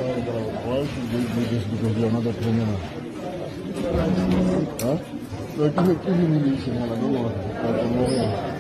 Why should they do this because you are not a criminal? Huh? Like, you have given me this, and I don't want to.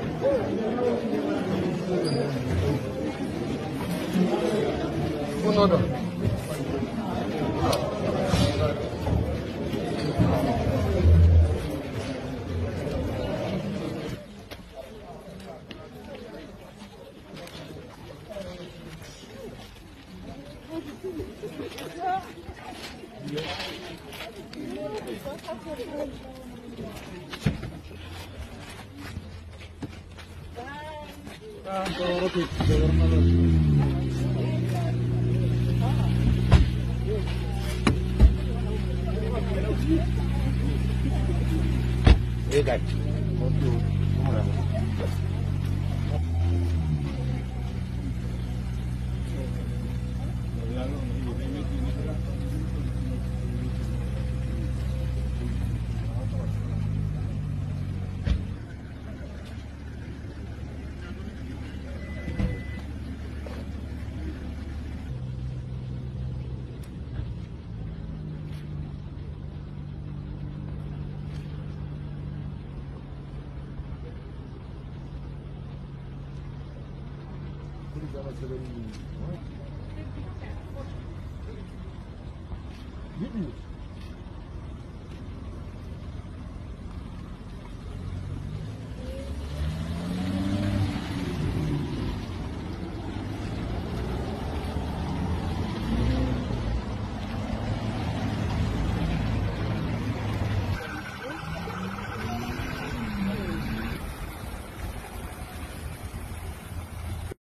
What?